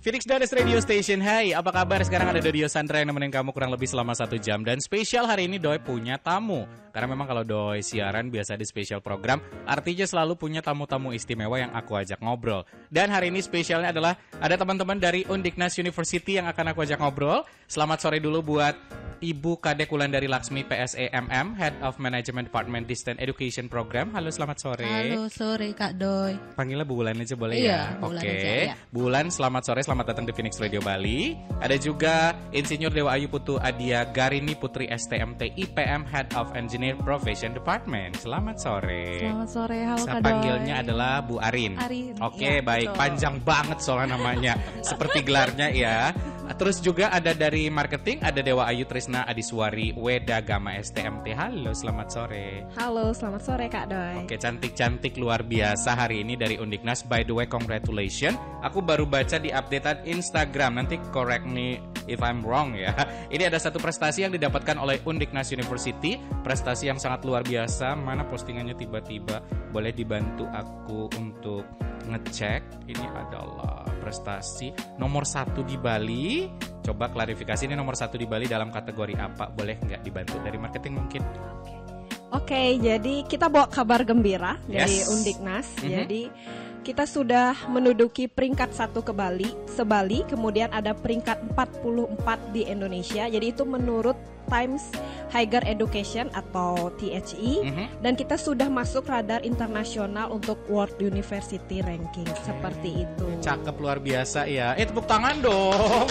Phoenix Dance Radio Station. Hai, apa kabar? Sekarang ada Dodio Sandra yang nemenin kamu kurang lebih selama 1 jam. Dan spesial hari ini Doi punya tamu. Karena memang kalau Doi siaran biasa di spesial program, artinya selalu punya tamu-tamu istimewa yang aku ajak ngobrol. Dan hari ini spesialnya adalah ada teman-teman dari Undiknas University yang akan aku ajak ngobrol. Selamat sore dulu buat Ibu Kadek Wulandari Laksmi PSE MM, Head of Management Department Distance Education Program. Halo, selamat sore. Halo, sore Kak Doi. Panggilnya Bu Wulan aja boleh Iya, ya? Bu Wulan Oke. aja, ya. Bu Wulan, selamat sore, selamat datang di Phoenix Radio Bali. Ada juga Insinyur Dewa Ayu Putu Adia Garini Putri STMT IPM, Head of Engineer Profession Department. Selamat sore. Selamat sore, halo Saya Kak Doi. panggilnya adalah Bu Arin. Arin, Oke, ya, baik. betul. Panjang banget soalnya namanya. Seperti gelarnya ya. Terus juga ada dari marketing, ada Dewa Ayu Trisna Adiswari Weda Gama STMT. Halo, selamat sore. Halo, selamat sore Kak Doi. Oke, cantik-cantik luar biasa hari ini dari Undiknas. By the way, congratulations. Aku baru baca di updatean Instagram. Nanti correct me if I'm wrong ya. Ini ada satu prestasi yang didapatkan oleh Undiknas University. Prestasi yang sangat luar biasa. Mana postingannya tiba-tiba? Boleh dibantu aku untuk ngecek. Ini adalah prestasi nomor 1 di Bali. Coba klarifikasi, ini nomor 1 di Bali dalam kategori apa? Boleh nggak dibantu dari marketing mungkin? Oke, jadi kita bawa kabar gembira dari Yes. Undiknas. Mhm. Jadi kita sudah menduduki peringkat 1 ke Bali, se-Bali, kemudian ada peringkat 44 di Indonesia. Jadi itu menurut Times Higher Education atau THE. Dan kita sudah masuk radar internasional untuk World University Ranking. Seperti itu. Cakep luar biasa ya. Tepuk tangan dong.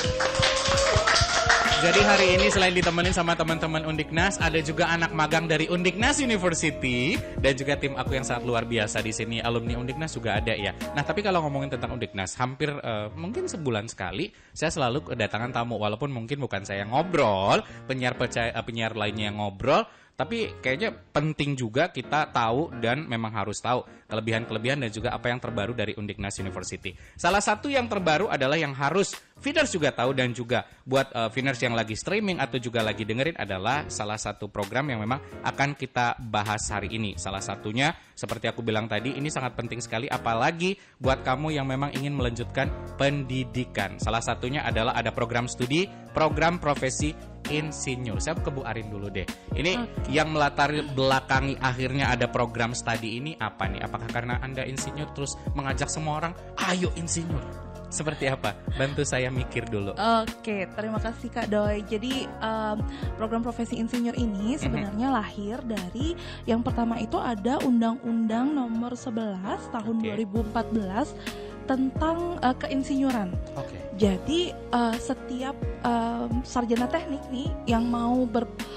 Jadi hari ini selain ditemenin sama teman-teman Undiknas, ada juga anak magang dari Undiknas University dan juga tim aku yang sangat luar biasa di sini. Alumni Undiknas juga ada ya. Nah, tapi kalau ngomongin tentang Undiknas, hampir mungkin sebulan sekali saya selalu kedatangan tamu, walaupun mungkin bukan saya yang ngobrol, penyiar lainnya yang ngobrol. Tapi kayaknya penting juga kita tahu dan memang harus tahu kelebihan-kelebihan dan juga apa yang terbaru dari Undiknas University. Salah satu yang terbaru adalah yang harus feeders juga tahu dan juga buat feeders yang lagi streaming atau juga lagi dengerin adalah salah satu program yang memang akan kita bahas hari ini. Salah satunya seperti aku bilang tadi, ini sangat penting sekali apalagi buat kamu yang memang ingin melanjutkan pendidikan. Salah satunya adalah ada program studi, program profesi insinyur. Saya ke Bu Arin dulu deh. Ini yang melatar belakangi akhirnya ada program studi ini apa nih? Apakah karena Anda insinyur terus mengajak semua orang, ayo insinyur? Seperti apa? Bantu saya mikir dulu. Oke, terima kasih Kak Doi. Jadi program profesi insinyur ini sebenarnya lahir dari yang pertama itu ada Undang-Undang Nomor 11 tahun 2014 tentang keinsinyuran. Oke. Jadi setiap sarjana teknik nih yang mau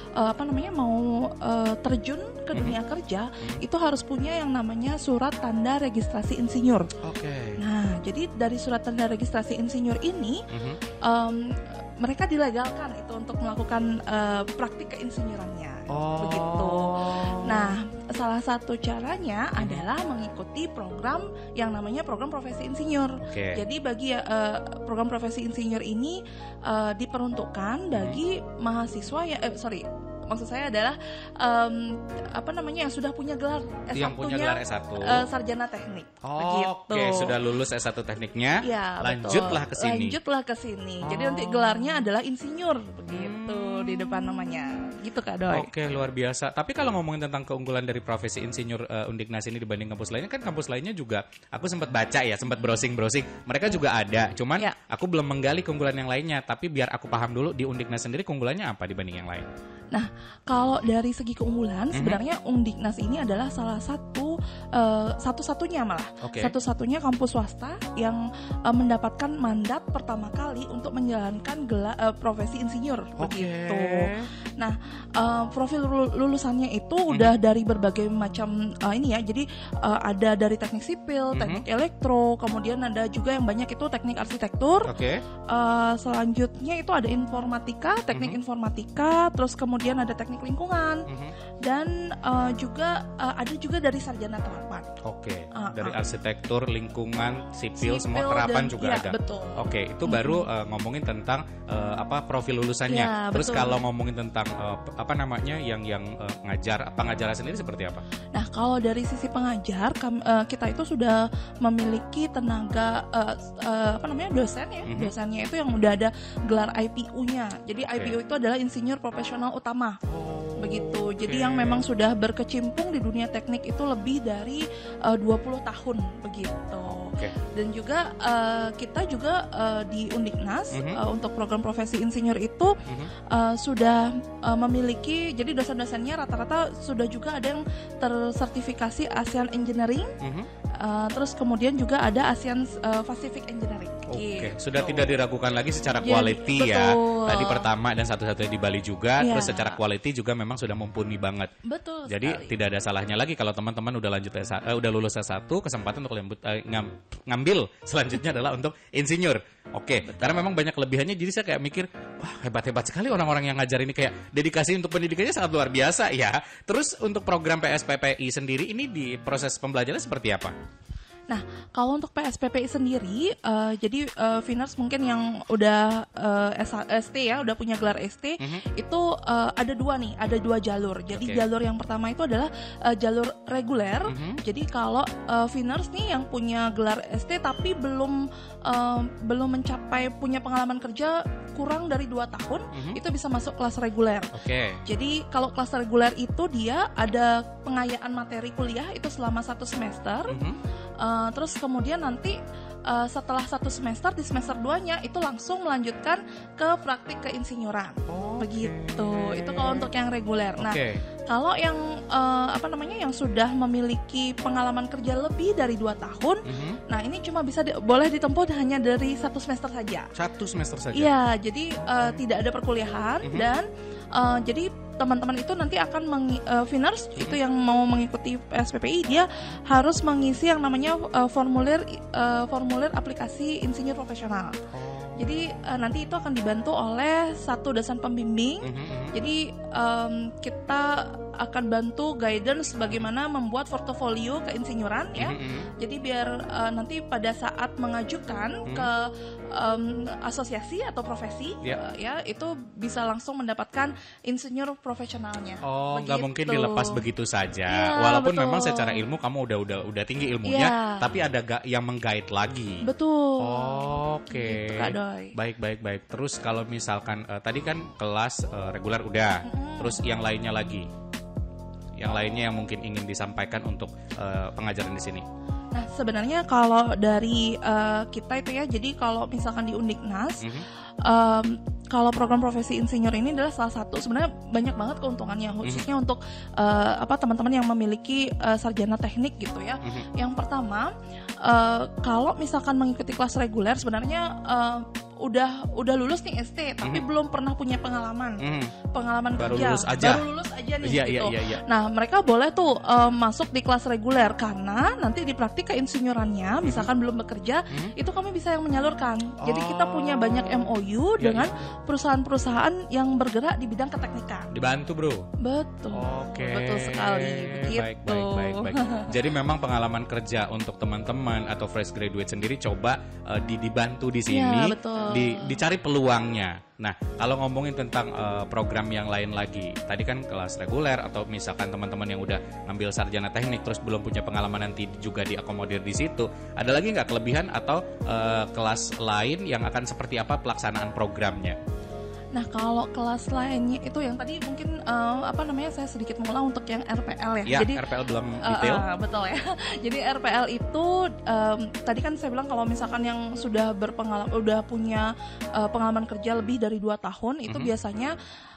terjun ke dunia kerja itu harus punya yang namanya surat tanda registrasi insinyur. Oke. Nah, jadi dari surat tanda registrasi insinyur ini mereka dilegalkan itu untuk melakukan praktik keinsinyurannya. Begitu. Nah, salah satu caranya adalah mengikuti program yang namanya program profesi insinyur. Oke. Jadi bagi program profesi insinyur ini diperuntukkan bagi mahasiswa maksud saya adalah yang sudah punya gelar S1-nya, yang punya gelar S1 sarjana teknik. Oke, sudah lulus S1 tekniknya, ya, lanjutlah ke sini. Lanjutlah ke sini. Jadi nanti gelarnya adalah insinyur begitu di depan namanya. Gitu Kak Doi. Oke, luar biasa. Tapi kalau ngomongin tentang keunggulan dari profesi insinyur Undiknas ini dibanding kampus lainnya, kan kampus lainnya juga aku sempat baca ya, sempat browsing. Mereka juga ada. Cuman aku belum menggali keunggulan yang lainnya, tapi biar aku paham dulu di Undiknas sendiri keunggulannya apa dibanding yang lain. Nah, kalau dari segi keunggulan sebenarnya Undiknas ini adalah salah satu satu-satunya satu-satunya kampus swasta yang mendapatkan mandat pertama kali untuk menjalankan profesi insinyur begitu. Nah, profil lulusannya itu udah dari berbagai macam jadi ada dari teknik sipil, teknik elektro, kemudian ada juga yang banyak itu teknik arsitektur. Selanjutnya itu ada informatika, teknik informatika, terus kemudian ada teknik lingkungan dan juga ada juga dari sarjana sarjana terapan. Oke. Dari arsitektur, lingkungan, sipil semua terapan dan, juga ya, ada. Betul. Oke, itu baru ngomongin tentang profil lulusannya. Ya, Terus betul. kalau ngomongin tentang yang ngajar, pengajaran sendiri seperti apa? Nah, kalau dari sisi pengajar, kita itu sudah memiliki tenaga dosen ya. Dosennya itu yang udah ada gelar IPU-nya. Jadi IPU itu adalah insinyur profesional utama. Begitu. Jadi yang memang sudah berkecimpung di dunia teknik itu lebih dari 20 tahun begitu. Dan juga kita juga di Undiknas untuk program profesi insinyur itu sudah memiliki, jadi dosen-dosennya rata-rata sudah juga ada yang tersertifikasi ASEAN Engineering, terus kemudian juga ada ASEAN Pacific Engineering. Oke, sudah tidak diragukan lagi secara quality ya. Tadi pertama dan satu-satunya di Bali juga, terus secara quality juga memang sudah mumpuni banget. Betul. Jadi sekali. tidak ada salahnya lagi kalau teman-teman udah udah lulus S1, kesempatan untuk ngambil selanjutnya adalah untuk insinyur. Oke, karena memang banyak kelebihannya, jadi saya kayak mikir, wah hebat-hebat sekali orang-orang yang ngajar ini, kayak dedikasi untuk pendidikannya sangat luar biasa ya. Terus untuk program PSPPI sendiri ini di proses pembelajaran seperti apa? Nah, kalau untuk PSPPI sendiri, jadi Viners mungkin yang udah ST ya, udah punya gelar ST, itu ada dua jalur. Jadi jalur yang pertama itu adalah jalur reguler. Jadi kalau Viners nih yang punya gelar ST tapi belum mencapai punya pengalaman kerja kurang dari 2 tahun, itu bisa masuk kelas reguler. Jadi kalau kelas reguler itu dia ada pengayaan materi kuliah itu selama 1 semester. Terus kemudian nanti setelah 1 semester, di semester 2-nya itu langsung melanjutkan ke praktik keinsinyuran. Begitu. Itu kalau untuk yang reguler. Nah, kalau yang yang sudah memiliki pengalaman kerja lebih dari 2 tahun, nah ini cuma bisa boleh ditempuh hanya dari 1 semester saja. 1 semester saja. Iya, jadi tidak ada perkuliahan dan jadi teman-teman itu nanti akan Viners itu yang mau mengikuti PSPPI, dia harus mengisi yang namanya formulir aplikasi insinyur profesional. Jadi nanti itu akan dibantu oleh satu dosen pembimbing. Jadi kita akan bantu guidance bagaimana membuat portofolio keinsinyuran ya. Jadi biar nanti pada saat mengajukan ke asosiasi atau profesi ya itu bisa langsung mendapatkan insinyur profesionalnya. Nggak mungkin dilepas begitu saja. Walaupun memang secara ilmu kamu udah tinggi ilmunya, tapi ada yang meng-guide lagi. Betul. Oke. Gitu, Baik. Terus kalau misalkan tadi kan kelas reguler udah, terus yang lainnya lagi, yang lainnya yang mungkin ingin disampaikan untuk pengajaran di sini. Nah, sebenarnya kalau dari kita itu ya, jadi kalau misalkan di Undiknas, kalau program profesi insinyur ini adalah salah satu, sebenarnya banyak banget keuntungannya, khususnya untuk teman-teman yang memiliki sarjana teknik gitu ya. Yang pertama, kalau misalkan mengikuti kelas reguler, sebenarnya udah lulus nih ST tapi belum pernah punya pengalaman baru kerja, baru lulus aja nih gitu. Nah, mereka boleh tuh masuk di kelas reguler, karena nanti di praktik keinsinyurannya misalkan belum bekerja, itu kami bisa yang menyalurkan. Jadi kita punya banyak MOU dengan perusahaan-perusahaan yang bergerak di bidang keteknikan. Dibantu, Bro. Betul. Betul sekali. Begitu. Baik. Jadi memang pengalaman kerja untuk teman-teman atau fresh graduate sendiri coba dibantu di sini. Ya, betul. Dicari peluangnya. Nah, kalau ngomongin tentang program yang lain lagi, tadi kan kelas reguler atau misalkan teman-teman yang udah ngambil sarjana teknik terus belum punya pengalaman, nanti juga diakomodir di situ. Ada lagi nggak kelebihan atau kelas lain yang akan seperti apa pelaksanaan programnya? Nah, kalau kelas lainnya itu yang tadi mungkin saya sedikit mengulang untuk yang RPL ya. Jadi RPL belum detail. Betul ya. Jadi RPL itu tadi kan saya bilang kalau misalkan yang sudah udah punya pengalaman kerja lebih dari 2 tahun itu biasanya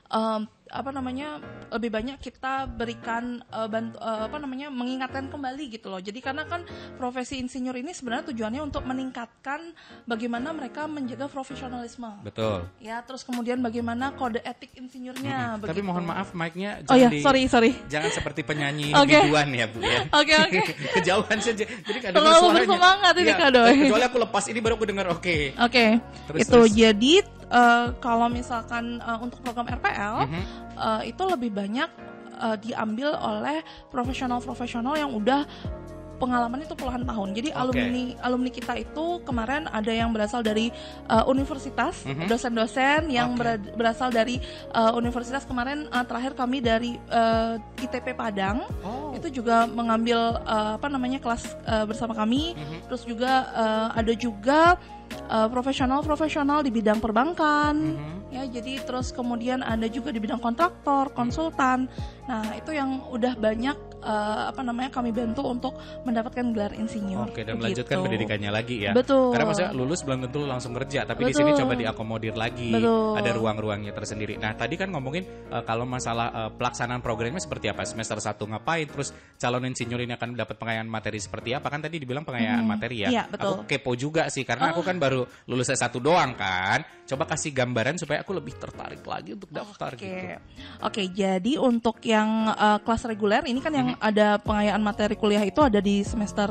lebih banyak kita berikan mengingatkan kembali gitu loh. Jadi karena kan profesi insinyur ini sebenarnya tujuannya untuk meningkatkan bagaimana mereka menjaga profesionalisme. Betul. Ya, terus kemudian bagaimana kode etik insinyurnya. Tapi mohon maaf mic-nya sorry. Jangan seperti penyanyi biduan ya, Bu ya. Oke. Kejauhan saja. Jadi kadang terlalu suaranya bersemangat ini Kak Doi. Kecuali aku lepas ini baru aku dengar oke. Terus. Jadi kalau misalkan untuk program RPL itu lebih banyak diambil oleh profesional-profesional yang udah pengalaman itu puluhan tahun. Jadi alumni kita itu kemarin ada yang berasal dari universitas, dosen-dosen yang berasal dari universitas. Kemarin terakhir kami dari ITP Padang, itu juga mengambil kelas bersama kami. Terus juga ada juga profesional di bidang perbankan, ya. Jadi terus kemudian ada juga di bidang kontraktor, konsultan. Nah, itu yang udah banyak kami bantu untuk mendapatkan gelar insinyur. Oke, dan melanjutkan pendidikannya lagi ya. Betul. Karena maksudnya lulus belum tentu langsung kerja, tapi di sini coba diakomodir lagi. Ada ruang-ruangnya tersendiri. Nah, tadi kan ngomongin kalau masalah pelaksanaan programnya seperti apa? Semester 1 ngapain? Terus calon insinyur ini akan dapat pengayaan materi seperti apa? Kan tadi dibilang pengayaan materi ya. Iya, betul. Aku kepo juga sih karena aku kan baru lulus S1 doang kan. Coba kasih gambaran supaya aku lebih tertarik lagi untuk daftar gitu. Oke, jadi untuk yang kelas reguler ini kan yang ada pengayaan materi kuliah itu ada di semester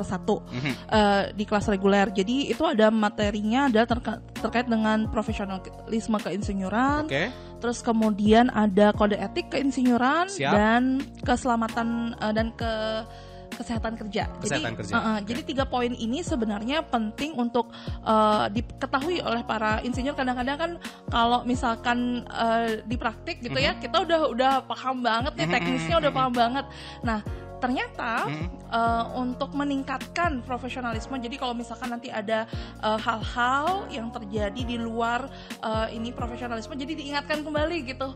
1 di kelas reguler. Jadi itu ada materinya ada terkait dengan profesionalisme keinsinyuran. Terus kemudian ada kode etik keinsinyuran dan keselamatan dan kesehatan kerja. Jadi 3 poin ini sebenarnya penting untuk diketahui oleh para insinyur. Kadang-kadang kan kalau misalkan di praktik gitu ya, kita udah paham banget nih teknisnya, udah paham banget. Nah, ternyata untuk meningkatkan profesionalisme, jadi kalau misalkan nanti ada hal-hal yang terjadi di luar ini profesionalisme, jadi diingatkan kembali gitu.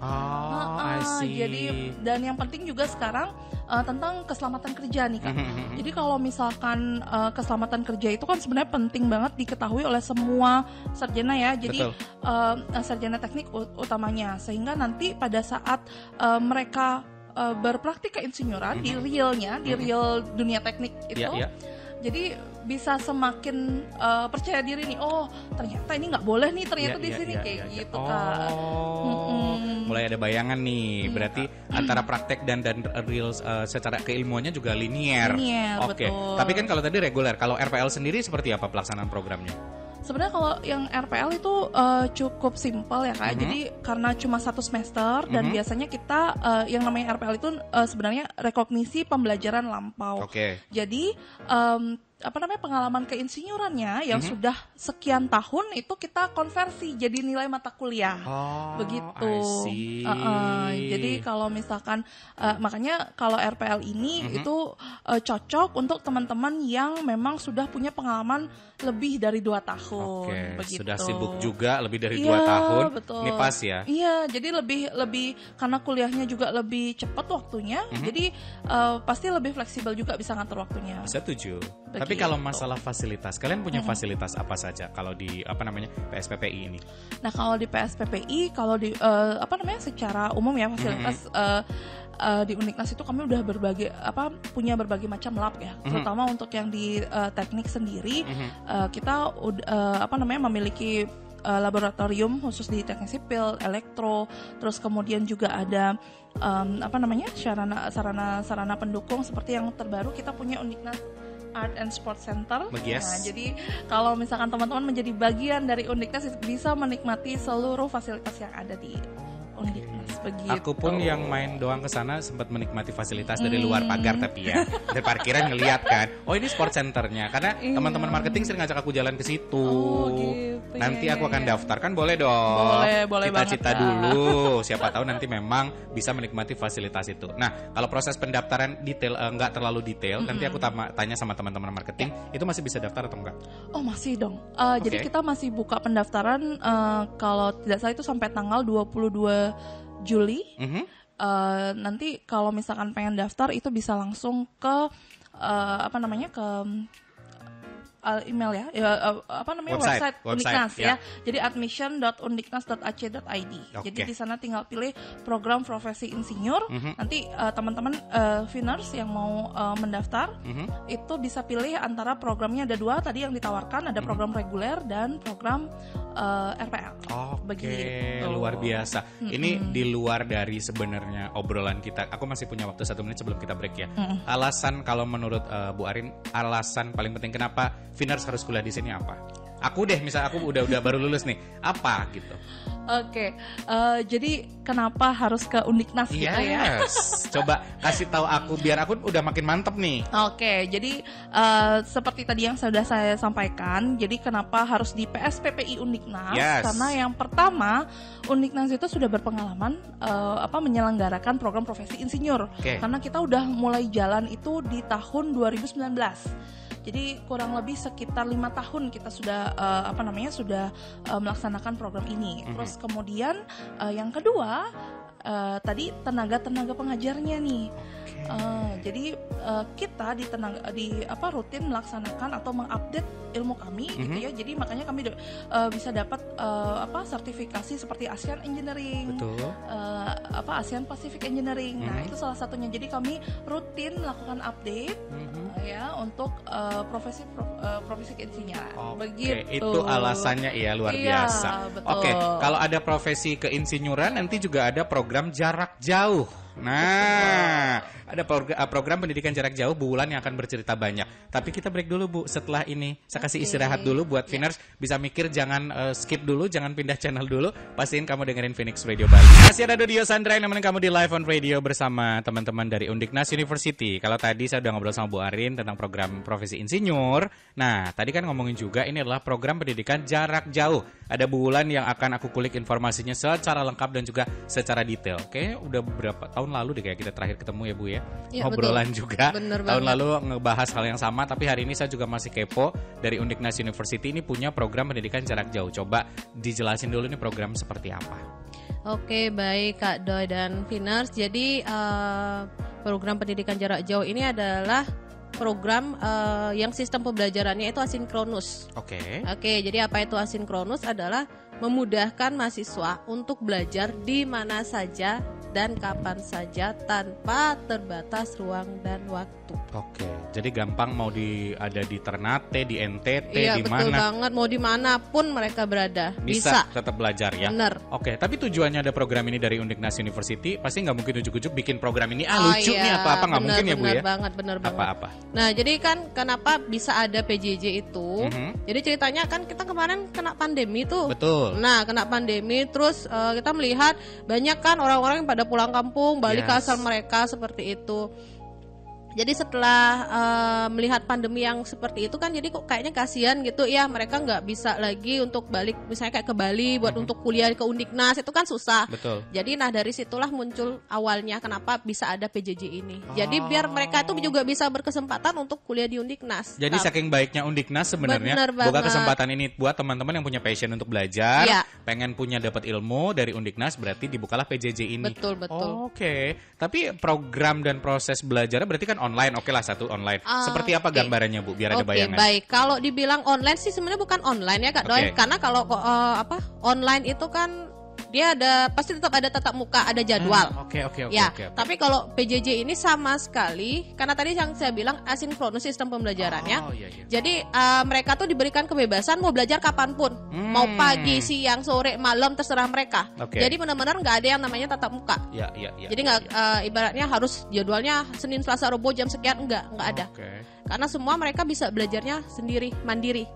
Jadi dan yang penting juga sekarang tentang keselamatan kerja nih Kak. Jadi kalau misalkan keselamatan kerja itu kan sebenarnya penting banget diketahui oleh semua sarjana ya. Jadi sarjana teknik utamanya, sehingga nanti pada saat mereka berpraktik keinsinyuran di real dunia teknik itu, jadi bisa semakin percaya diri nih. Oh, ternyata ini nggak boleh nih, ternyata di sini gitu Kak. Mulai ada bayangan nih. Berarti antara praktek dan real secara keilmuannya juga linier. Betul. Tapi kan kalau tadi reguler, kalau RPL sendiri seperti apa pelaksanaan programnya? Sebenarnya kalau yang RPL itu cukup simpel ya Kak. Jadi karena cuma 1 semester dan biasanya kita yang namanya RPL itu sebenarnya rekognisi pembelajaran lampau. Jadi pengalaman keinsinyurannya yang sudah sekian tahun itu kita konversi jadi nilai mata kuliah. Begitu. Jadi kalau misalkan makanya kalau RPL ini itu cocok untuk teman-teman yang memang sudah punya pengalaman lebih dari 2 tahun. Begitu. Sudah sibuk juga lebih dari 2 tahun. Betul. Ini pas ya. Iya, jadi lebih karena kuliahnya juga lebih cepat waktunya. Jadi pasti lebih fleksibel juga, bisa ngatur waktunya. Setuju. Tapi kalau masalah fasilitas, kalian punya fasilitas apa saja kalau di PSPPI ini? Nah, kalau di PSPPI, kalau di secara umum ya fasilitas di Undiknas itu kami udah punya berbagai macam lab ya. Terutama untuk yang di teknik sendiri, kita memiliki laboratorium khusus di teknik sipil, elektro, terus kemudian juga ada sarana pendukung seperti yang terbaru kita punya Undiknas Art and Sports Center. Nah, jadi kalau misalkan teman-teman menjadi bagian dari Undiknas bisa menikmati seluruh fasilitas yang ada di Undiknas. Begitu. Aku pun yang main doang ke sana sempat menikmati fasilitas dari luar pagar, tapi ya dari parkiran ngeliat kan, oh ini sport centernya, karena teman-teman marketing sering ngajak aku jalan ke situ. Nanti aku akan daftar, kan boleh dong. Boleh cita-cita banget, dulu, siapa tahu nanti memang bisa menikmati fasilitas itu. Nah, kalau proses pendaftaran detail nggak terlalu detail, nanti aku tanya sama teman-teman marketing, itu masih bisa daftar atau enggak? Oh, masih dong. Jadi kita masih buka pendaftaran kalau tidak salah itu sampai tanggal 22 Juli. Nanti kalau misalkan pengen daftar itu bisa langsung ke ke email ya, website Undiknas ya. Jadi admission.undiknas.ac.id. Jadi di sana tinggal pilih program profesi insinyur. Nanti teman-teman Finers yang mau mendaftar itu bisa pilih antara programnya, ada 2 tadi yang ditawarkan, ada program reguler dan program RPL. Begitu. Luar biasa. Ini di luar dari sebenarnya obrolan kita. Aku masih punya waktu 1 menit sebelum kita break ya. Alasan kalau menurut Bu Arin, alasan paling penting kenapa Finers harus kuliah di sini apa? Aku deh, misal aku udah baru lulus nih, apa gitu? Oke, jadi kenapa harus ke Undiknas gitu ya? Coba kasih tahu aku biar aku udah makin mantep nih. Oke, jadi seperti tadi yang sudah saya sampaikan, jadi kenapa harus di PSPPI Undiknas? Karena yang pertama, Undiknas itu sudah berpengalaman menyelenggarakan program profesi insinyur. Karena kita udah mulai jalan itu di tahun 2019. Jadi kurang lebih sekitar 5 tahun kita sudah melaksanakan program ini. Terus kemudian yang kedua tadi tenaga pengajarnya nih. Jadi kita rutin melaksanakan atau mengupdate ilmu kami gitu ya. Jadi makanya kami bisa dapat sertifikasi seperti ASEAN Engineering, ASEAN Pacific Engineering. Nah itu salah satunya. Jadi kami rutin melakukan update ya untuk profesi keinsinyoran. Begitu. Itu alasannya luar biasa. Oke, kalau ada profesi keinsinyuran nanti juga ada program jarak jauh. Nah, ada program pendidikan jarak jauh Bu Wulan yang akan bercerita banyak. Tapi kita break dulu Bu. Setelah ini saya kasih istirahat dulu buat Phoenix bisa mikir, jangan skip dulu, jangan pindah channel dulu. Pastiin kamu dengerin Phoenix Radio Bali. Masih ada Dio Sandra yang nemenin kamu di Live on Radio bersama teman-teman dari Undiknas University. Kalau tadi saya udah ngobrol sama Bu Arin tentang program profesi insinyur. Nah, tadi kan ngomongin juga ini adalah program pendidikan jarak jauh. Ada Bu Wulan yang akan aku kulik informasinya secara lengkap dan juga secara detail. Oke, udah berapa tahun lalu deh kayak kita terakhir ketemu ya Bu ya. Ngobrolan betul. Juga bener tahun banget. Lalu ngebahas hal yang sama, tapi hari ini saya juga masih kepo dari Undiknas University ini punya program pendidikan jarak jauh. Coba dijelasin dulu nih program seperti apa. Oke, baik Kak Doi dan Finers. Jadi program pendidikan jarak jauh ini adalah program yang sistem pembelajarannya itu asinkronus. Oke, jadi apa itu asinkronus? Adalah memudahkan mahasiswa untuk belajar di mana saja dan kapan saja tanpa terbatas ruang dan waktu. Oke, jadi gampang mau ada di Ternate, di NTT, di mana? Iya, betul banget. Mau dimanapun mereka berada bisa tetap belajar ya. Bener. Oke, tapi tujuannya ada program ini dari Undiknas University pasti nggak mungkin ujuk-ujuk bikin program ini lucu nih apa nggak mungkin ya Bu ya? Bener banget. Apa-apa. Nah, jadi kan kenapa bisa ada PJJ itu? Jadi ceritanya kan kita kemarin kena pandemi tuh. Betul. Nah, kena pandemi terus kita melihat banyak kan orang-orang yang pada pulang kampung, balik ke asal mereka seperti itu. Jadi setelah melihat pandemi yang seperti itu kan, jadi kok kayaknya kasihan gitu ya, mereka nggak bisa lagi untuk balik misalnya kayak ke Bali buat untuk kuliah ke Undiknas, itu kan susah. Betul. Jadi dari situlah muncul awalnya kenapa bisa ada PJJ ini. Jadi biar mereka itu juga bisa berkesempatan untuk kuliah di Undiknas. Jadi saking baiknya Undiknas sebenarnya buka kesempatan ini buat teman-teman yang punya passion untuk belajar, pengen punya dapat ilmu dari Undiknas, berarti dibukalah PJJ ini. Betul. Oke. Tapi program dan proses belajarnya berarti kan online, oke lah satu online. Seperti apa gambarannya Bu, biar ada bayangan? Baik, kalau dibilang online sih sebenarnya bukan online ya Kak Doi, karena kalau online itu kan dia pasti tetap ada tatap muka, ada jadwal. Oke. Tapi kalau PJJ ini sama sekali, karena tadi yang saya bilang asinkronus sistem pembelajarannya. Jadi mereka tuh diberikan kebebasan mau belajar kapanpun, mau pagi, siang, sore, malam, terserah mereka. Jadi benar-benar nggak ada yang namanya tatap muka. Jadi nggak ibaratnya harus jadwalnya Senin, Selasa, Rabu jam sekian, nggak ada. Karena semua mereka bisa belajarnya sendiri, mandiri.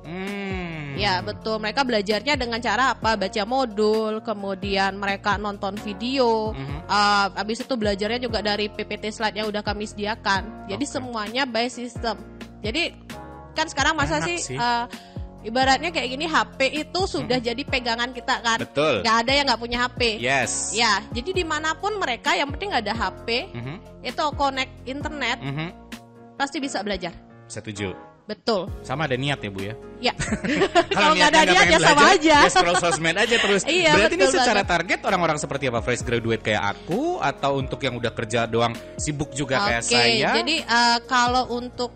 Ya betul, mereka belajarnya dengan cara apa? Baca modul, kemudian mereka nonton video. Habis itu belajarnya juga dari PPT slide yang udah kami sediakan. Jadi semuanya by system. Jadi kan sekarang masa sih ibaratnya kayak gini, HP itu sudah jadi pegangan kita kan. Betul. Gak ada yang gak punya HP. Yes. Ya, jadi dimanapun mereka yang penting ada HP, itu connect internet, pasti bisa belajar. Setuju. Betul. Sama ada niat ya Bu ya? Ya. Kalau nggak ada niat ya sama aja. Ya scroll sosmed aja terus. Iya, berarti ini secara target orang-orang seperti apa? Fresh graduate kayak aku, atau untuk yang udah kerja doang sibuk juga kayak saya? Jadi kalau untuk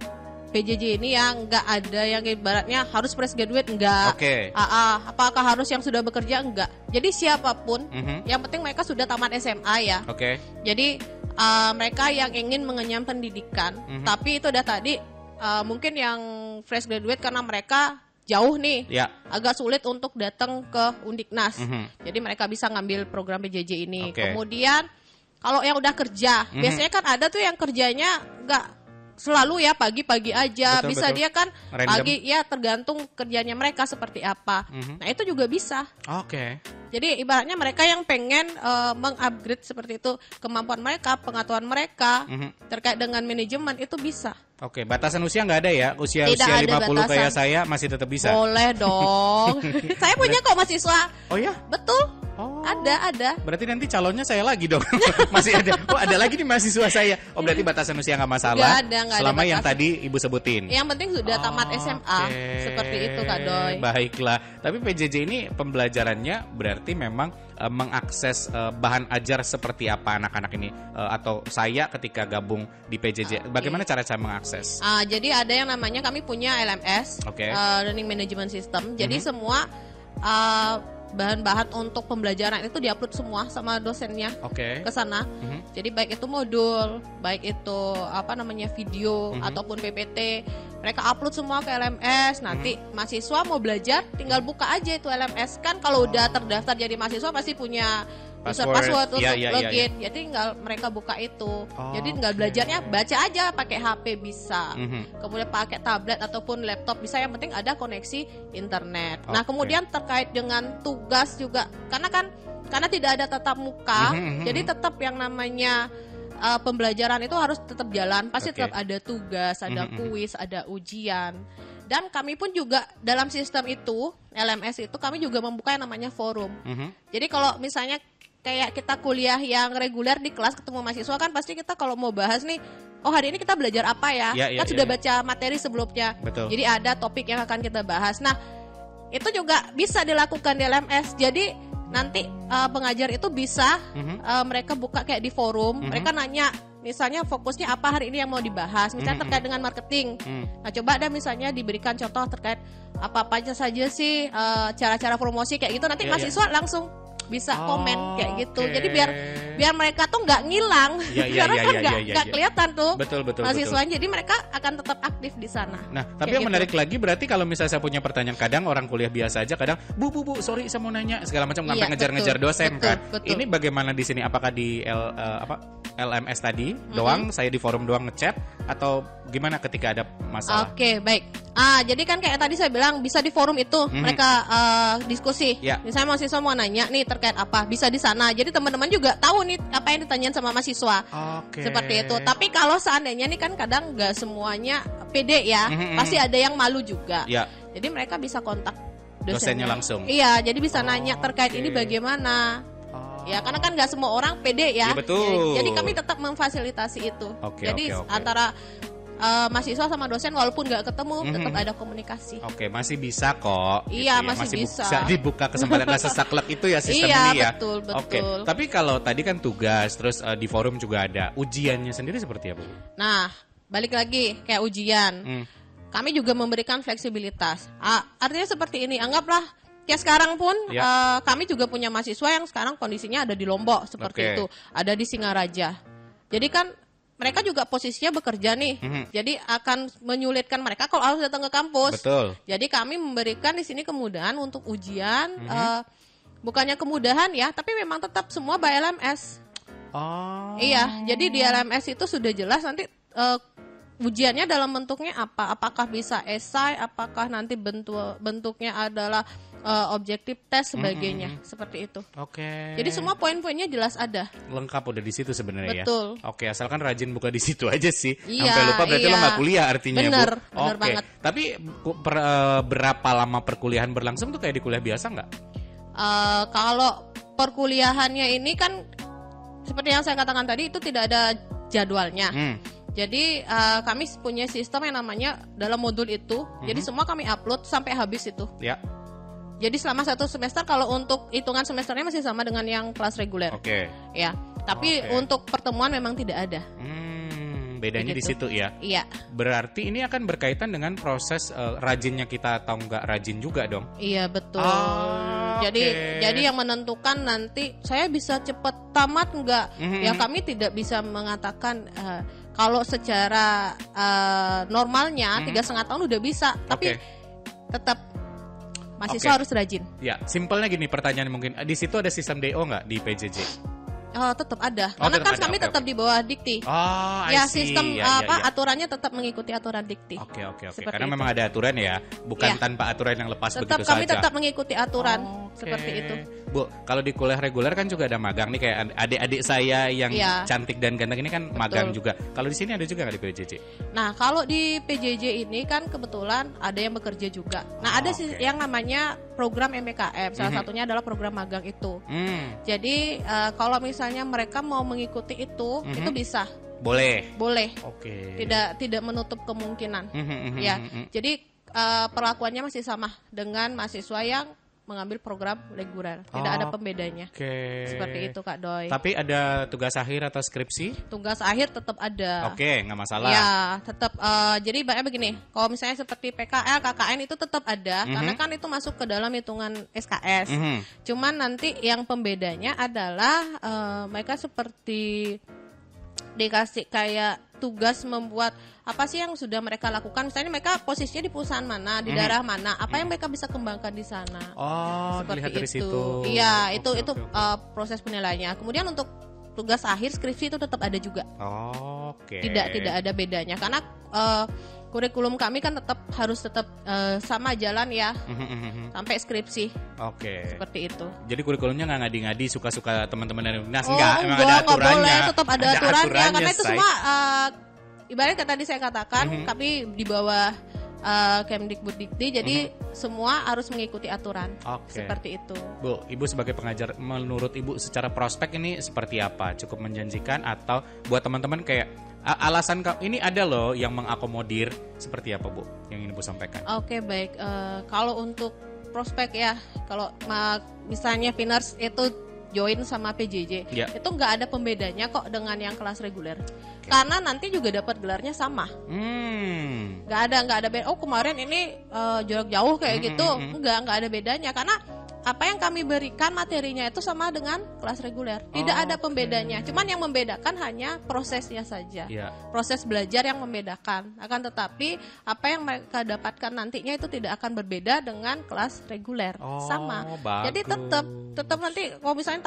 PJJ ini ya nggak ada yang ibaratnya harus fresh graduate, enggak. Apakah harus yang sudah bekerja, enggak. Jadi siapapun, yang penting mereka sudah tamat SMA ya. Jadi mereka yang ingin mengenyam pendidikan, tapi itu udah tadi mungkin yang fresh graduate karena mereka jauh nih, agak sulit untuk datang ke Undiknas. Jadi mereka bisa ngambil program PJJ ini. Kemudian kalau yang udah kerja, biasanya kan ada tuh yang kerjanya nggak selalu ya pagi-pagi aja. Betul, bisa betul. dia kan Random. pagi ya tergantung kerjanya mereka seperti apa. Nah itu juga bisa. Oke. Jadi ibaratnya mereka yang pengen mengupgrade seperti itu kemampuan mereka, pengetahuan mereka terkait dengan manajemen itu bisa. Oke, batasan usia nggak ada ya? Usia Tidak ada 50 batasan. kayak saya masih tetap bisa. Boleh dong. Saya punya kok mahasiswa. Oh ya? Betul. Oh. Ada. Berarti nanti calonnya saya lagi dong. Masih ada. Oh, ada lagi nih mahasiswa saya. Oh, berarti batasan usia nggak masalah. Nggak ada selama yang batasan. tadi Ibu sebutin. Yang penting sudah tamat SMA. Oke. Seperti itu Kak Doy. Baiklah. Tapi PJJ ini pembelajarannya berarti memang mengakses bahan ajar seperti apa anak-anak ini atau saya ketika gabung di PJJ. Bagaimana cara saya mengakses? Jadi ada yang namanya kami punya LMS, Oke. Learning Management System. Jadi semua bahan-bahan untuk pembelajaran itu diupload semua sama dosennya Oke. ke sana. Jadi baik itu modul, baik itu video ataupun PPT, mereka upload semua ke LMS. Nanti mahasiswa mau belajar tinggal buka aja itu LMS. Kan kalau udah terdaftar jadi mahasiswa pasti punya password untuk login. Jadi tinggal mereka buka itu. Jadi tinggal belajarnya baca aja pakai HP bisa. Kemudian pakai tablet ataupun laptop bisa, yang penting ada koneksi internet. Nah, kemudian terkait dengan tugas juga karena tidak ada tatap muka, jadi tetap yang namanya pembelajaran itu harus tetap jalan. Pasti tetap ada tugas, ada kuis, ada ujian. Dan kami pun juga dalam sistem itu, LMS itu kami juga membuka yang namanya forum. Jadi kalau misalnya kayak kita kuliah yang reguler di kelas ketemu mahasiswa kan pasti kita kalau mau bahas nih, oh hari ini kita belajar apa ya? Kan sudah baca materi sebelumnya. Betul. Jadi ada topik yang akan kita bahas. Nah, itu juga bisa dilakukan di LMS. Jadi nanti pengajar itu bisa mereka buka kayak di forum, mereka nanya misalnya fokusnya apa hari ini yang mau dibahas, misalnya terkait dengan marketing. Nah, coba ada misalnya diberikan contoh terkait apa aja saja sih cara-cara promosi kayak gitu. Nanti mahasiswa langsung bisa komen kayak gitu. Jadi biar mereka tuh nggak ngilang, karena kan nggak kelihatan tuh betul, mahasiswanya. Jadi mereka akan tetap aktif di sana. Nah, tapi yang menarik lagi berarti kalau misalnya saya punya pertanyaan, kadang orang kuliah biasa aja, kadang bu, sorry saya mau nanya segala macam, sampai ngejar-ngejar dosen kan. Ini bagaimana di sini? Apakah di LMS tadi doang, saya di forum doang ngechat, atau gimana ketika ada masalah? Oke, baik. Jadi kan kayak tadi saya bilang bisa di forum itu mereka diskusi. Misalnya mahasiswa mau nanya nih terkait apa, bisa di sana. Jadi teman-teman juga tahu nih apa yang ditanyain sama mahasiswa. Seperti itu. Tapi kalau seandainya nih kan kadang nggak semuanya pede ya, pasti ada yang malu juga. Jadi mereka bisa kontak dosennya langsung. Iya, jadi bisa nanya terkait ini bagaimana. Ya, karena kan nggak semua orang pede ya. Betul. Jadi kami tetap memfasilitasi itu. Jadi antara mahasiswa sama dosen walaupun nggak ketemu tetap ada komunikasi. Masih bisa kok. Iya, gitu ya. masih bisa. Bisa dibuka kesempatan, nggak sesaklek itu ya sistem iya, ini ya. Betul. Tapi kalau tadi kan tugas, terus di forum juga ada ujiannya sendiri seperti apa, Bu? Nah, balik lagi kayak ujian. Kami juga memberikan fleksibilitas. Artinya seperti ini, anggaplah kayak sekarang pun kami juga punya mahasiswa yang sekarang kondisinya ada di Lombok seperti itu, ada di Singaraja. Jadi kan mereka juga posisinya bekerja nih, jadi akan menyulitkan mereka kalau harus datang ke kampus. Betul. Jadi kami memberikan di sini kemudahan untuk ujian, bukannya kemudahan ya, tapi memang tetap semua by LMS. Iya, jadi di LMS itu sudah jelas nanti ujiannya dalam bentuknya apa? Apakah bisa esai? Apakah nanti bentuknya adalah objektif tes sebagainya, seperti itu. Jadi semua poin-poinnya jelas ada. Lengkap udah di situ sebenarnya ya. Betul. Asalkan rajin buka di situ aja sih. Iya, sampai lupa berarti lo nggak kuliah artinya. Bener, Bu. bener banget. Tapi berapa lama perkuliahan berlangsung tuh kayak di kuliah biasa nggak? Kalau perkuliahannya ini kan seperti yang saya katakan tadi itu tidak ada jadwalnya. Jadi kami punya sistem yang namanya dalam modul itu. Jadi semua kami upload sampai habis itu. Ya. Jadi selama 1 semester, kalau untuk hitungan semesternya masih sama dengan yang kelas reguler. Ya. Tapi untuk pertemuan memang tidak ada. Bedanya di situ ya. Iya. Berarti ini akan berkaitan dengan proses rajinnya kita atau nggak rajin juga dong. Iya, betul. Jadi yang menentukan nanti saya bisa cepat tamat nggak? Ya kami tidak bisa mengatakan kalau secara normalnya 3,5 tahun udah bisa, tapi tetap mahasiswa harus rajin. Ya, simpelnya gini pertanyaan mungkin. Di situ ada sistem DO nggak di PJJ? Tetap ada. Karena kan kami tetap di bawah Dikti. Oh, ya sistem aturannya tetap mengikuti aturan Dikti. Oke. Karena itu memang ada aturan ya, bukan tanpa aturan yang lepas begitu saja. Kami tetap mengikuti aturan seperti itu. Bu, kalau di kuliah reguler kan juga ada magang nih, kayak adik-adik saya yang cantik dan ganteng ini kan magang juga. Kalau di sini ada juga nggak di PJJ? Nah, kalau di PJJ ini kan kebetulan ada yang bekerja juga. Nah, ada sih yang namanya program MPKM. Salah satunya adalah program magang itu. Jadi kalau misalnya mereka mau mengikuti itu bisa. Boleh. Oke. Tidak menutup kemungkinan. Ya. Jadi perlakuannya masih sama dengan mahasiswa yang mengambil program reguler. Tidak ada pembedanya. Seperti itu Kak Doi. Tapi ada tugas akhir atau skripsi? Tugas akhir tetap ada. Oke, nggak masalah. Ya, tetap. Jadi begini, kalau misalnya seperti PKL, KKN itu tetap ada, karena kan itu masuk ke dalam hitungan SKS. Cuman nanti yang pembedanya adalah mereka seperti dikasih kayak tugas membuat apa sih yang sudah mereka lakukan. Misalnya mereka posisinya di perusahaan mana, di daerah mana, apa yang mereka bisa kembangkan di sana. Dilihat dari situ. Iya, itu proses penilaiannya. Kemudian untuk tugas akhir skripsi itu tetap ada juga. Tidak ada bedanya karena kurikulum kami kan harus tetap sama jalan ya sampai skripsi. Seperti itu. Jadi kurikulumnya nggak ngadi-ngadi suka-suka teman-teman dari Unas, emang ada aturannya. Nggak boleh, tetap ada aturannya karena itu semua ibaratnya kayak tadi saya katakan kami di bawah Kemdikbuddikti, jadi semua harus mengikuti aturan. Seperti itu. Bu, Ibu sebagai pengajar, menurut Ibu secara prospek ini seperti apa? Cukup menjanjikan atau buat teman-teman kayak alasan ini ada loh yang mengakomodir, seperti apa Bu yang ingin Ibu sampaikan? Baik. Kalau untuk prospek ya, kalau misalnya Finers itu join sama PJJ, itu nggak ada pembedanya kok dengan yang kelas reguler. Karena nanti juga dapat gelarnya sama. Nggak ada beda. Kemarin ini jarak jauh kayak gitu. Nggak ada bedanya karena apa yang kami berikan materinya itu sama dengan kelas reguler. Tidak ada pembedanya. Cuman yang membedakan hanya prosesnya saja. Proses belajar yang membedakan. Akan tetapi apa yang mereka dapatkan nantinya itu tidak akan berbeda dengan kelas reguler. Sama. Jadi tetap nanti kalau misalnya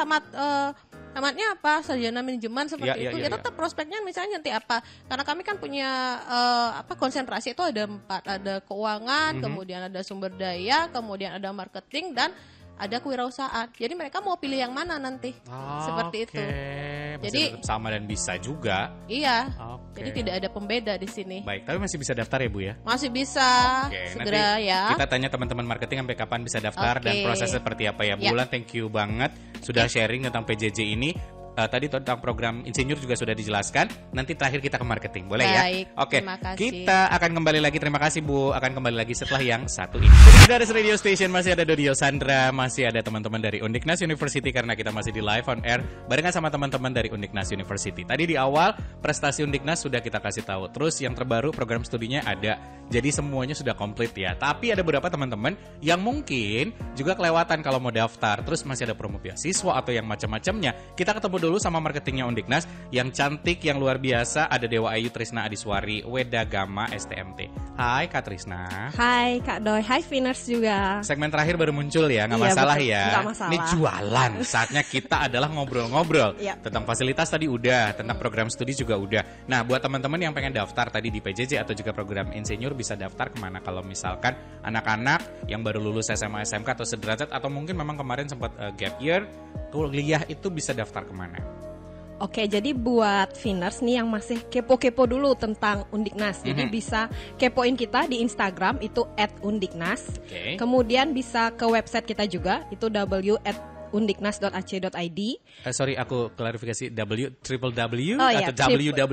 tamatnya apa, sarjana manajemen seperti itu, tetap prospeknya misalnya nanti apa. Karena kami kan punya konsentrasi itu ada 4, ada keuangan, kemudian ada sumber daya, kemudian ada marketing dan ada kewirausahaan. Jadi mereka mau pilih yang mana nanti? Seperti itu. Jadi tetap sama dan bisa juga. Iya. Jadi tidak ada pembeda di sini. Baik, tapi masih bisa daftar ya Bu ya? Masih bisa. Segera nanti ya. Kita tanya teman-teman marketing sampai kapan bisa daftar dan proses seperti apa ya. Bulan, thank you banget sudah sharing tentang PJJ ini. Tadi tentang program insinyur juga sudah dijelaskan. Nanti terakhir kita ke marketing, boleh ya? Terima kasih. Kita akan kembali lagi. Terima kasih Bu. Akan kembali lagi setelah yang satu ini. Dari Radio Station masih ada Dodio Sandra, masih ada teman-teman dari Undiknas University karena kita masih di live on air barengan sama teman-teman dari Undiknas University. Tadi di awal prestasi Undiknas sudah kita kasih tahu. Terus yang terbaru program studinya ada. Jadi semuanya sudah komplit ya. Tapi ada beberapa teman-teman yang mungkin juga kelewatan kalau mau daftar. Terus masih ada promo beasiswa atau yang macam-macamnya. Kita ketemu dulu sama marketingnya Undiknas yang cantik, yang luar biasa. Ada Dewa Ayu Trisna Adiswari, Weda Gama STMT. Hai Kak Trisna. Hai Kak Doi, hai Finers juga. Segmen terakhir baru muncul ya, nggak masalah betul. Ya. Nggak masalah. Ini jualan, saatnya kita adalah ngobrol-ngobrol tentang fasilitas tadi udah, tentang program studi juga udah. Nah buat teman-teman yang pengen daftar tadi di PJJ atau juga program insinyur bisa daftar kemana? Kalau misalkan anak-anak yang baru lulus SMA SMK atau sederajat atau mungkin memang kemarin sempat gap year, kuliah itu bisa daftar kemana? Oke, jadi buat Finers nih yang masih kepo-kepo dulu tentang Undiknas, jadi bisa kepoin kita di Instagram itu @undiknas. Kemudian bisa ke website kita juga itu undiknas.ac.id. Sorry, aku klarifikasi www atau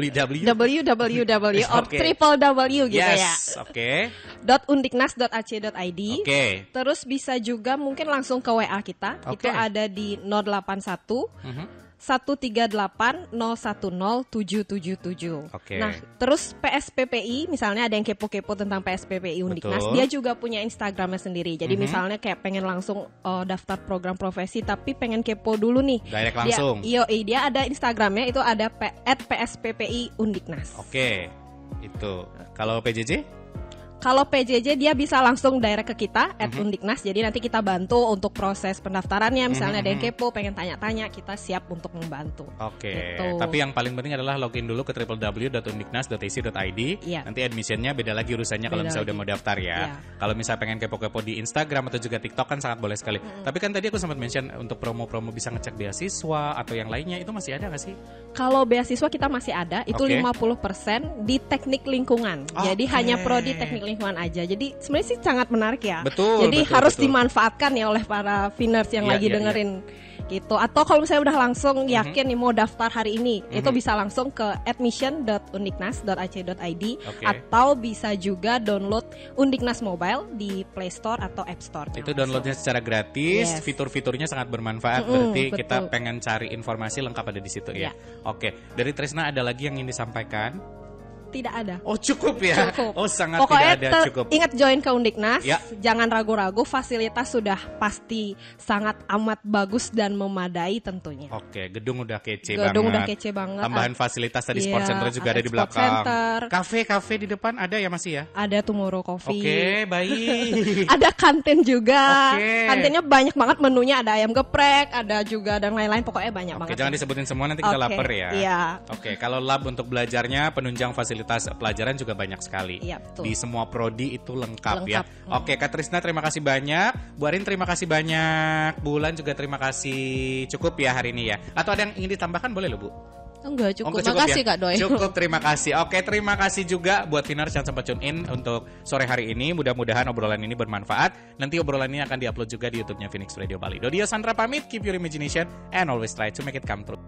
www or www gitu ya. .undiknas.ac.id. Terus bisa juga mungkin langsung ke WA kita. Itu ada di 081 138 010 777. Nah, terus PSPPI misalnya ada yang kepo-kepo tentang PSPPI Undiknas, dia juga punya Instagramnya sendiri. Jadi misalnya kayak pengen langsung daftar program profesi tapi pengen kepo dulu nih. Direct langsung. Dia ada Instagramnya itu ada @PSPPI Undiknas. Itu. Kalau PJJ? Kalau PJJ dia bisa langsung direct ke kita @undiknas. Jadi nanti kita bantu untuk proses pendaftarannya. Misalnya ada yang kepo, pengen tanya-tanya, kita siap untuk membantu. Oke. Gitu. Tapi yang paling penting adalah login dulu ke www.undiknas.ac.id. Nanti admissionnya beda lagi urusannya kalau misalnya udah mau daftar ya. Kalau misalnya pengen kepo-kepo di Instagram atau juga TikTok kan sangat boleh sekali. Tapi kan tadi aku sempat mention untuk promo-promo bisa ngecek beasiswa atau yang lainnya, itu masih ada nggak sih? Kalau beasiswa kita masih ada, itu 50% di teknik lingkungan. Jadi hanya prodi teknik lingkungan aja. Jadi sebenarnya sih sangat menarik ya. Jadi harus dimanfaatkan ya oleh para Finers yang lagi dengerin gitu. Atau kalau misalnya udah langsung yakin nih mau daftar hari ini, itu bisa langsung ke admission.undiknas.ac.id atau bisa juga download Undiknas Mobile di Play Store atau App Store. Itu downloadnya secara gratis, fitur-fiturnya sangat bermanfaat. Berarti kita pengen cari informasi lengkap ada di situ ya. Oke, dari Tresna ada lagi yang ingin disampaikan? Tidak ada. Oh cukup ya. Cukup. Oh sangat pokoknya tidak ada, cukup. Ingat join ke Undiknas, jangan ragu-ragu, fasilitas sudah pasti sangat amat bagus dan memadai tentunya. Oke, gedung udah kece banget. Tambahan fasilitas tadi Sport Center juga ada di belakang. Kafe di depan ada ya masih ya? Ada Tomorrow Coffee. Oke, baik. Ada kantin juga. Kantinnya banyak banget menunya, ada ayam geprek, ada juga dan lain-lain, pokoknya banyak banget. Jangan disebutin semua nanti kita lapar ya. Iya. Oke, kalau lab untuk belajarnya, penunjang fasilitas pelajaran juga banyak sekali. Di semua prodi itu lengkap. Ya. Oke, Kak Trisna terima kasih banyak. Bu Arin terima kasih banyak. Bu Ulan juga terima kasih. Cukup ya hari ini ya. Atau ada yang ingin ditambahkan boleh loh Bu? Enggak, cukup. Makasih Kak Doi. Cukup, terima kasih. Oke, terima kasih juga buat Finers yang sempat tune in untuk sore hari ini. Mudah-mudahan obrolan ini bermanfaat. Nanti obrolan ini akan diupload juga di YouTube-nya Phoenix Radio Bali. Dodia Sandra pamit, keep your imagination and always try to make it come true.